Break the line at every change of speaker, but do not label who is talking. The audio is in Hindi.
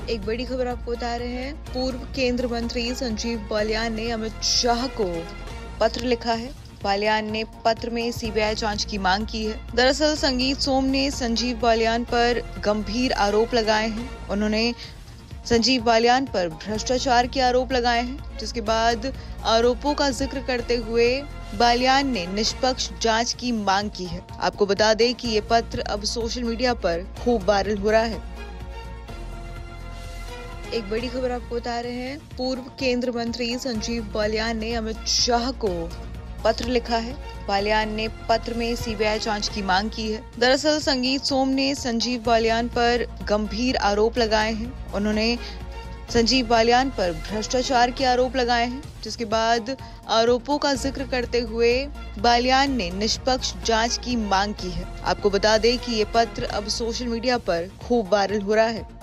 एक बड़ी खबर आपको बता रहे हैं। पूर्व केंद्रीय मंत्री संजीव बालियान ने अमित शाह को पत्र लिखा है। बालियान ने पत्र में सीबीआई जांच की मांग की है। दरअसल संगीत सोम ने संजीव बालियान पर गंभीर आरोप लगाए हैं। उन्होंने संजीव बालियान पर भ्रष्टाचार के आरोप लगाए हैं, जिसके बाद आरोपों का जिक्र करते हुए बालियान ने निष्पक्ष जांच की मांग की है। आपको बता दें कि ये पत्र अब सोशल मीडिया पर खूब वायरल हो रहा है। एक बड़ी खबर आपको बता रहे हैं। पूर्व केंद्रीय मंत्री संजीव बालियान ने अमित शाह को पत्र लिखा है। बालियान ने पत्र में सीबीआई जांच की मांग की है। दरअसल संगीत सोम ने संजीव बालियान पर गंभीर आरोप लगाए हैं। उन्होंने संजीव बालियान पर भ्रष्टाचार के आरोप लगाए हैं, जिसके बाद आरोपों का जिक्र करते हुए बालियान ने निष्पक्ष जांच की मांग की है। आपको बता दें कि ये पत्र अब सोशल मीडिया पर खूब वायरल हो रहा है।